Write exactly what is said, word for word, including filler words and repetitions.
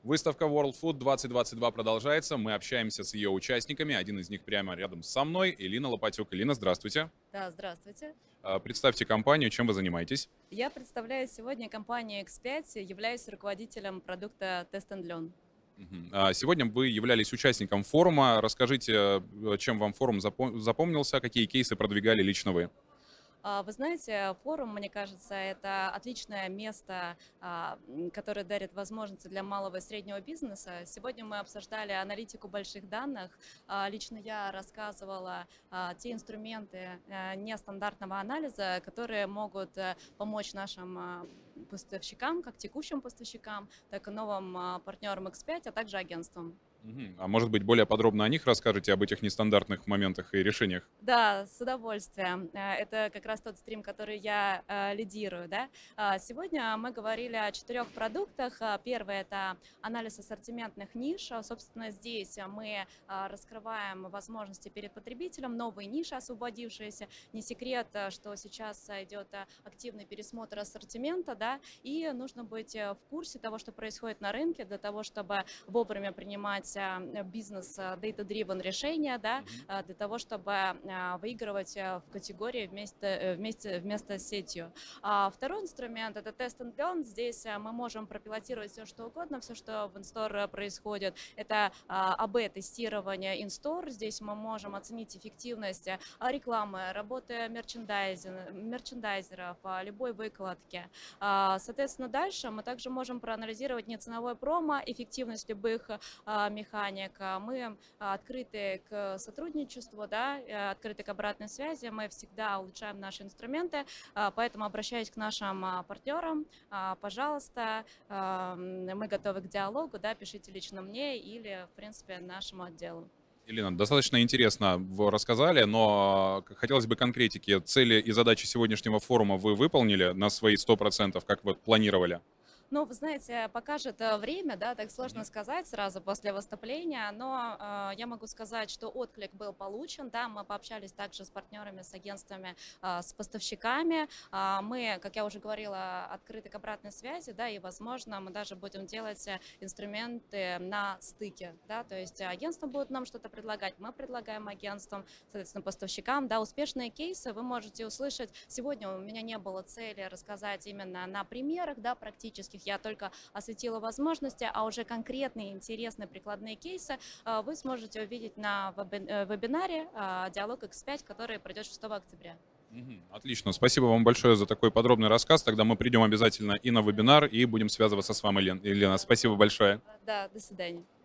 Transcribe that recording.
Выставка World Food двадцать двадцать два продолжается. Мы общаемся с ее участниками. Один из них прямо рядом со мной. Элина Лопатюк. Элина, здравствуйте. Да, здравствуйте. А, Представьте компанию, чем вы занимаетесь. Я представляю сегодня компанию икс пять, являюсь руководителем продукта Test and Learn. Мгм. А, Сегодня вы являлись участником форума. Расскажите, э, чем вам форум запом- запомнился, какие кейсы продвигали лично вы. А, Вы знаете, форум, мне кажется, это отличное место, а, м, которое дарит возможности для малого и среднего бизнеса. Сегодня мы обсуждали аналитику больших данных. А, Лично я рассказывала а, те инструменты э, нестандартного анализа, которые могут э, помочь нашим а, поставщикам, как текущим поставщикам, так и новым а, партнерам икс пять, а также агентствам. Мгм. А может быть, более подробно о них расскажете, об этих нестандартных моментах и решениях? Да, с удовольствием. Э, Это как раз тот стрим, который я э, лидирую, да. А, Сегодня мы говорили о четырех продуктах. А, Первый– это анализ ассортиментных ниш. А, Собственно, здесь а, мы а, раскрываем возможности перед потребителем, новые ниши освободившиеся. Не секрет, а, что сейчас а, идет а, активный пересмотр ассортимента, да, и нужно быть э, в курсе того, что происходит на рынке, для того, чтобы вовремя принимать а, бизнес а, data-driven решения, да, Мгм. а, для того, чтобы а, выигрывать а, в категории вместе, э, вместе, вместо с сетью. А Второй инструмент– это Test and Learn. Здесь а, мы можем пропилотировать все, что угодно, все, что в инстор происходит. Это а, эй би-тестирование инстор. Здесь мы можем оценить эффективность а, рекламы, работы мерчендайзинг- мерчендайзеров, а, любой выкладки. А, Соответственно, дальше мы также можем проанализировать неценовой промо, эффективность любых а, механик. А, Мы а, открыты к сотрудничеству, да, э, открыты к обратной связи. Мы всегда улучшаем наши инструменты, а, поэтому обращаюсь к нашим а, партнерам. а, Пожалуйста, а, м, мы готовы к диалогу, да, пишите лично мне или, в принципе, нашему отделу. Елена, достаточно интересно вы рассказали, но э, хотелось бы конкретики. Цели и задачи сегодняшнего форума вы выполнили на свои сто процентов, как вы планировали? Ну, вы знаете, покажет э, время, да, так сложно Мгм. сказать сразу после выступления, но э, я могу сказать, что отклик был получен, да, мы пообщались также с партнерами, с агентствами, а, с поставщиками, А, мы, как я уже говорила, открыты к обратной связи, да, и, возможно, мы даже будем делать э, инструменты на стыке, да, то есть агентство будет нам что-то предлагать, мы предлагаем агентствам, соответственно, поставщикам, да, успешные кейсы вы можете услышать. Сегодня у меня не было цели рассказать именно на примерах, да, практических, я только осветила возможности, а уже конкретные интересные прикладные кейсы а, вы сможете увидеть на веби- э, вебинаре а, «Диалог икс пять», который пройдет шестого октября. Мгм. Отлично. Спасибо вам большое за такой подробный рассказ. Тогда мы придем обязательно и на вебинар, и будем связываться с вами, Елен- Елена. Спасибо большое. Да, до свидания.